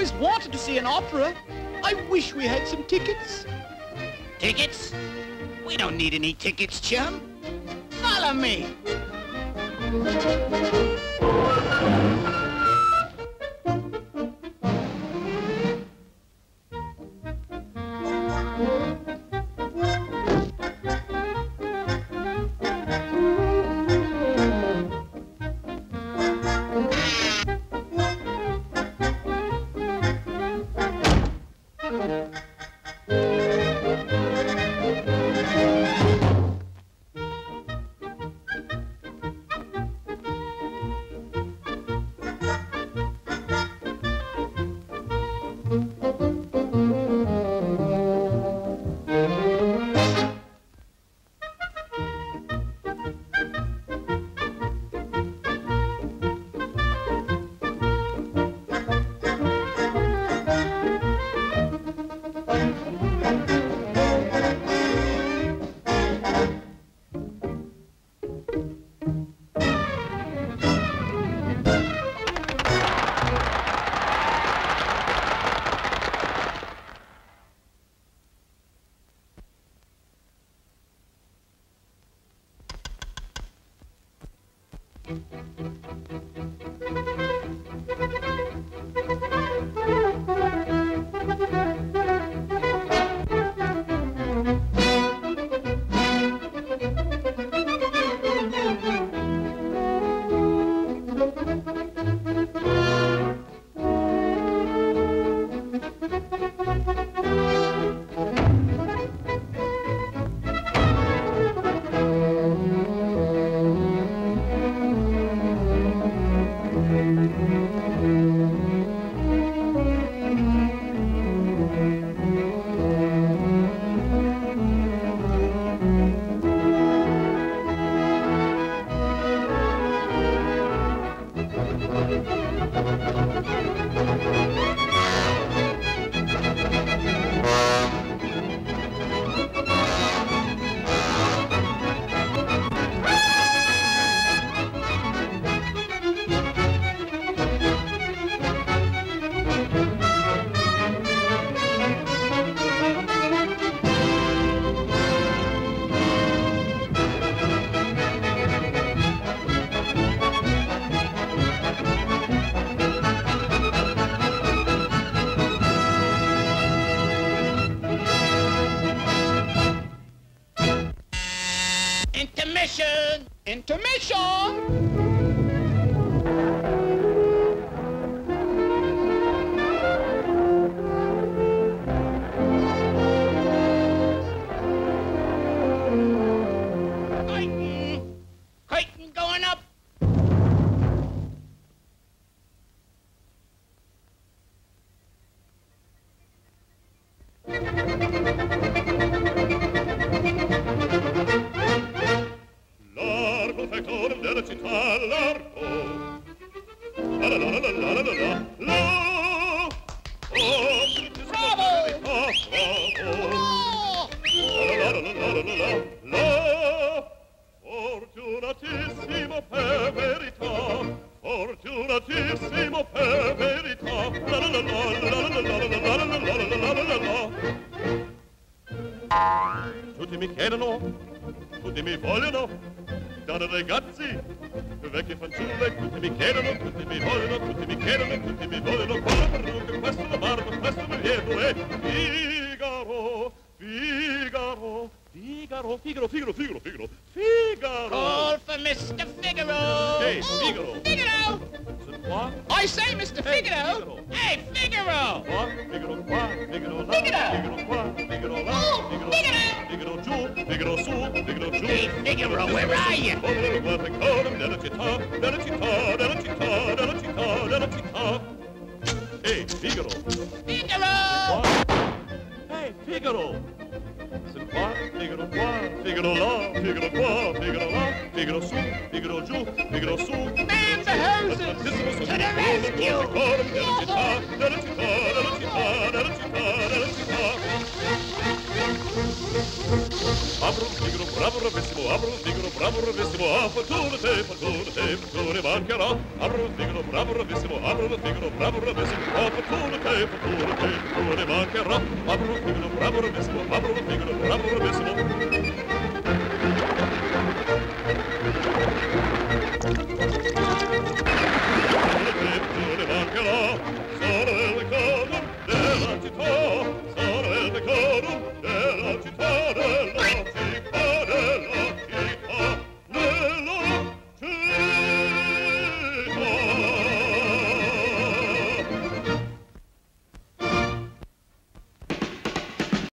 always wanted to see an opera. I wish we had some tickets. Tickets? We don't need any tickets, chum. Follow me. Intermission! Intermission! Curtain going up. Largo factotum della città, largo. La la la la la la la la la. Oh, Bravo! bravo. La la la la la la la la. Fortunatissimo per verità, fortunatissimo per verità. La la la la la la la la la la la la la. Tutti mi chiedono, tutti mi vogliono, da ragazzi, vecchie fanciulle, tutti mi chiedono, tutti mi vogliono, tutti mi chiedono, tutti mi vogliono, con la parrucca, questo la barba, questo mi lieto è Figaro, Figaro, Figaro, Figaro, Figaro, Figaro, Figaro, Figaro. Call for Mr. Figaro. Hey, Figaro. Figaro! C'est quoi? I say, Mr. Figaro! Hey, Figaro! Quoi? Figaro qua, Figaro là, Figaro. Figaro qua, Figaro là, Oh, Figaro Figaro. Figaro giù, Figaro su, Figaro giù. Hey, Figaro, where are you? Guarda il coro della città, della città, della città, della città, della città. Ehi, Figaro! Figaro! Ehi, Figaro! C'est qua, Figaro qua, Figaro là, Figaro qua, Figaro là, Figaro su, Figaro giù, Figaro su. Man the houses! To the rescue! Della città, della città, della città, della città, della città. Apro, Figaro, bravo, bravissimo, apro, Figaro, bravo, bravissimo, ah, fortuna te, fortuna mancherà. Apro il figaro, bravo, bravissimo, apro il figaro, bravo, bravissimo. Oh, fortuna ne mancherà. Apro il figaro, bravo, bravissimo, apro il figaro, bravo, bravissimo.